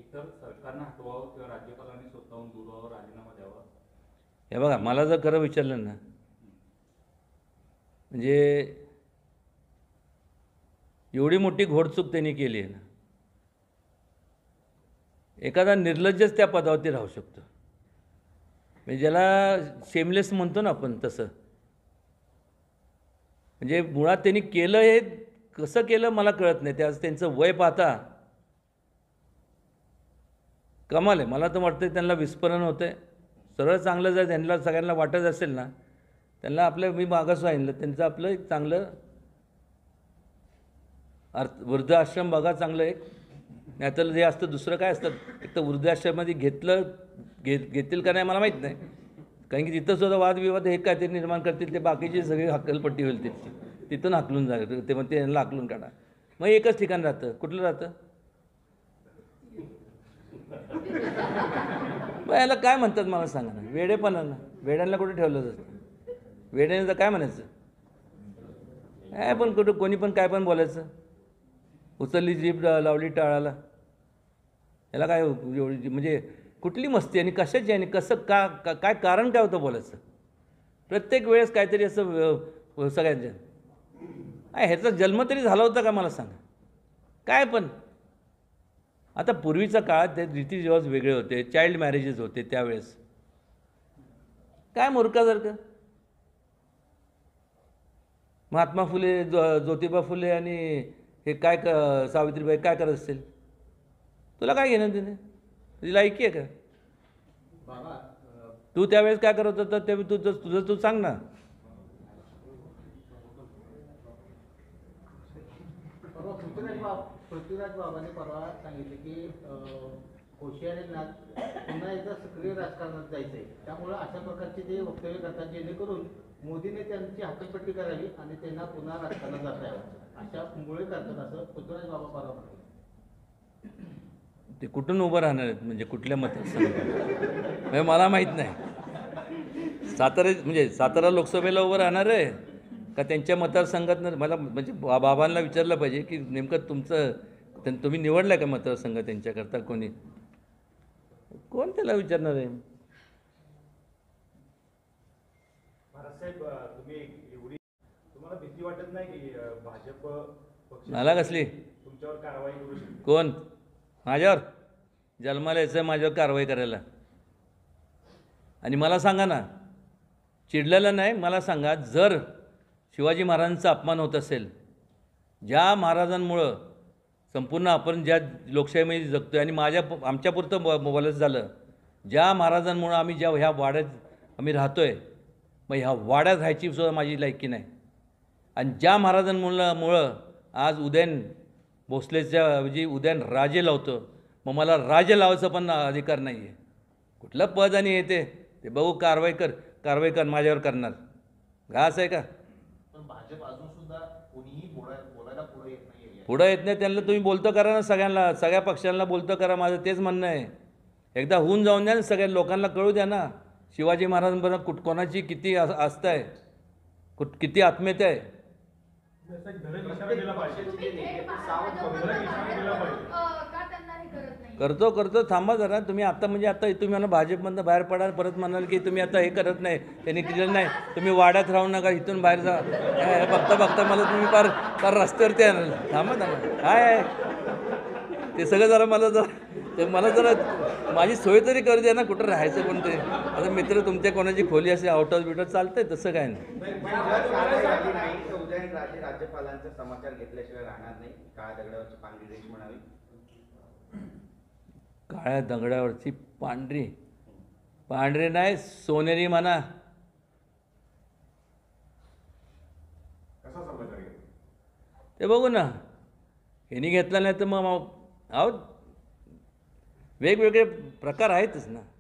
एकतर सरकारनं हटवावं किंवा राज्यपालांनी स्वतःहून दुरावर राजीनामा द्यावा. हे बघा, मला जर खरं विचारलं ना, म्हणजे एवढी मोठी घोडचूक त्यांनी केली आहे ना, एखादा निर्लज्जच त्या पदावरती राहू शकतो. म्हणजे ज्याला शेमलेस म्हणतो ना आपण, तसं. म्हणजे मुळात त्यांनी केलं हे कसं केलं मला कळत नाही. त्याच त्यांचं वय पाहता कमाल आहे. मला तर वाटतं त्यांना विस्मरण होतं आहे. सरळ चांगलं जर त्यांना सगळ्यांना वाटत असेल ना, त्यांना आपलं, मी मागं सांगितलं, त्यांचं आपलं एक चांगलं वृद्धाश्रम बघा, चांगलं एक. नाहीतर जे असतं दुसरं काय असतं, एक तर वृद्धाश्रमामध्ये घेतील का नाही मला माहीत नाही. कारण की तिथं सुद्धा वादविवाद हे काय ते निर्माण करतील, ते बाकीची सगळी हक्कलपट्टी होईल तिथची. तिथून हाकलून जाईल ते, मग ते यांना हाकलून काढा. मग एकच ठिकाण राहतं. कुठलं राहतं? मग याला काय म्हणतात मला सांगा ना? वेडेपणाला. वेड्यांना कुठे ठेवलं जातं? वेड्याने तर काय म्हणायचं? काय पण कुठं कोणी पण काय पण बोलायचं. उचलली जीभ लावली टाळाला. याला काय एवढी म्हणजे कुठली मस्ती आणि कशाची आणि कसं काय कारण काय होतं बोलायचं? प्रत्येक वेळेस काहीतरी असं सगळ्यांच्या ह्याचा जन्म तरी झाला होता का मला सांगा? काय पण आता पूर्वीच्या काळात ते रीतिरिवाज वेगळे होते, चाइल्ड मॅरेजेस होते त्यावेळेस. काय मूर्खासारखं. महात्मा फुले, ज्योतिबा फुले आणि हे काय सावित्रीबाई काय करत असतील? तुला काय घेणं तिने? तुझी लायकी आहे का? तू त्यावेळेस काय करत होता ते तुझं तू सांग ना. पृथ्वीराज बाबांनी परवा सांगितले की कोश्यारींना पुन्हा एकदा सक्रिय राजकारणात जायचंय. त्यामुळे अशा प्रकारचे ते वक्तव्य करतात जेणेकरून मोदीने त्यांची हक्कलपट्टी करावी आणि त्यांना पुन्हा राजकारणात जाता यावं अशा मुळे करतात, असं पृथ्वीराज बाबा परवा म्हणाले. ते कुठून उभं राहणार आहेत म्हणजे कुठल्या मतदारसंघात? म्हणजे मला माहीत नाही. सातारा लोकसभेला उभं राहणार आहे का त्यांच्या मतदारसंघात? मला म्हणजे बाबांना विचारलं पाहिजे की नेमकं तुम्ही निवडलं आहे का मतदारसंघ त्यांच्याकरता? कोण त्याला विचारणार आहे? महाराजसाहेब, तुम्हाला भीती वाटत नाही की भाजप पक्ष मला कसली? तुमच्यावर कारवाई करू शकते? कोण? माझ्यावर जन्माला यायचं माझ्यावर कारवाई करायला? आणि मला सांगा ना, चिडलेलं नाही, मला सांगा, जर शिवाजी महाराजांचा अपमान होत असेल, ज्या महाराजांमुळं संपूर्ण आपण ज्या लोकशाहीमध्ये जगतो आहे, आणि आमच्यापुरतं बोलायचं झालं, ज्या महाराजांमुळं आम्ही ह्या वाड्यात आम्ही राहतो आहे, मग ह्या वाड्यात राहायची सुद्धा माझी लायकी नाही. आणि ज्या महाराजांमुळं आज उदयन भोसलेच्या ऐवजी उदयन राजे लावतो, मग मला राजे लावायचा पण अधिकार नाही आहे. कुठलं पद आणि येते ते बघू, कारवाई कर माझ्यावर करणार. घास आहे का? पण भाजप अजून सुद्धा कोणीही बोलायला पुढे येत नाही. पुढं येत नाही त्यांना तुम्ही बोलतो करा ना, सगळ्या पक्षांना बोलतो करा. माझं तेच म्हणणं आहे. एकदा होऊन जाऊन द्या ना, सगळ्या लोकांना कळू द्या ना शिवाजी महाराजांबरोबर कोणाची किती आस्था आहे, किती आत्मीयता आहे. करतो थांबा जरा. तुम्ही आता तुम्ही म्हणा भाजपमधनं बाहेर पडाल, परत म्हणाल की तुम्ही आता हे करत नाही, त्यांनी केलेलं नाही, तुम्ही वाड्यात राहू नका, इथून बाहेर जा. बघता मला तुम्ही पार रस्त्यावरती आणाल. थांबा काय आहे ते सगळं जरा मला जरा माझी सोय तरी करू द्या ना, कुठं राहायचं पण ते. आता मित्र तुमच्या कोणाची खोली असे आउट चालतंय, तसं काय नाही. राज्यपालांचा समाचार घेतल्याशिवाय राहणार नाही. काळ्या दगडावरची पांढरी रेष म्हणावी. काळ्या दगडावरची पांढरी नाही, सोनेरी म्हणा. ते बघू ना, ह्यांनी घेतला नाही तर मग वेगवेगळे प्रकार आहेतच ना.